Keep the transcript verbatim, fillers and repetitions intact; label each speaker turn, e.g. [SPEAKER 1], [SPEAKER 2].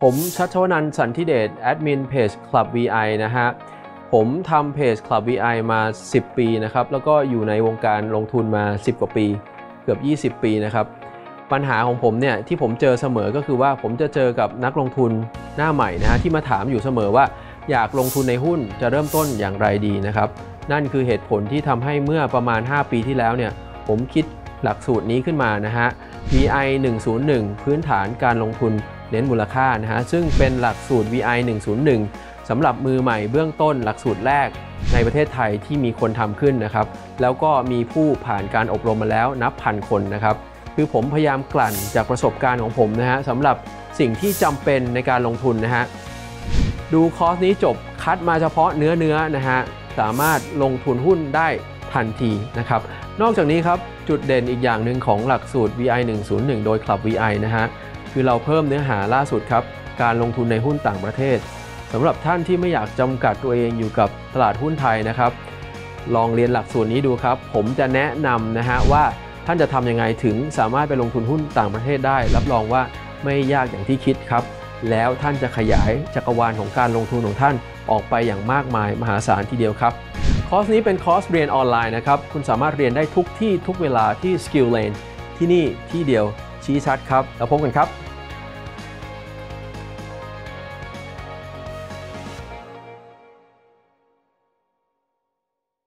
[SPEAKER 1] ผมชัชวนันท์สันธิเดชแอดมินเพจ Club วี ไอ นะฮะผมทำเพจ Club วี ไอ มาสิบปีนะครับแล้วก็อยู่ในวงการลงทุนมาสิบกว่าปีเกือบยี่สิบปีนะครับปัญหาของผมเนี่ยที่ผมเจอเสมอก็คือว่าผมจะเจอกับนักลงทุนหน้าใหม่นะฮะที่มาถามอยู่เสมอว่าอยากลงทุนในหุ้นจะเริ่มต้นอย่างไรดีนะครับนั่นคือเหตุผลที่ทำให้เมื่อประมาณห้าปีที่แล้วเนี่ยผมคิดหลักสูตรนี้ขึ้นมานะฮะ วี ไอ หนึ่งศูนย์หนึ่ง พื้นฐานการลงทุนเน้นมูลค่านะฮะซึ่งเป็นหลักสูตร วี ไอ หนึ่งศูนย์หนึ่ง สำหรับมือใหม่เบื้องต้นหลักสูตรแรกในประเทศไทยที่มีคนทำขึ้นนะครับแล้วก็มีผู้ผ่านการอบรมมาแล้วนับพันคนนะครับคือผมพยายามกลั่นจากประสบการณ์ของผมนะฮะสำหรับสิ่งที่จำเป็นในการลงทุนนะฮะดูคอร์สนี้จบคัดมาเฉพาะเนื้อเนื้อนะฮะสามารถลงทุนหุ้นได้ทันทีนะครับนอกจากนี้ครับจุดเด่นอีกอย่างหนึ่งของหลักสูตร วี ไอ หนึ่งศูนย์หนึ่ง โดย Club วี ไอ นะฮะคือเราเพิ่มเนื้อหาล่าสุดครับการลงทุนในหุ้นต่างประเทศสำหรับท่านที่ไม่อยากจำกัดตัวเองอยู่กับตลาดหุ้นไทยนะครับลองเรียนหลักสูตรนี้ดูครับผมจะแนะนำนะฮะว่าท่านจะทำยังไงถึงสามารถไปลงทุนหุ้นต่างประเทศได้รับรองว่าไม่ยากอย่างที่คิดครับแล้วท่านจะขยายจักรวาลของการลงทุนของท่านออกไปอย่างมากมายมหาศาลทีเดียวครับคอร์สนี้เป็นคอร์สเรียนออนไลน์นะครับคุณสามารถเรียนได้ทุกที่ทุกเวลาที่ Skill Lane ที่นี่ที่เดียวชี้ชัดครับแล้วพบกันครับ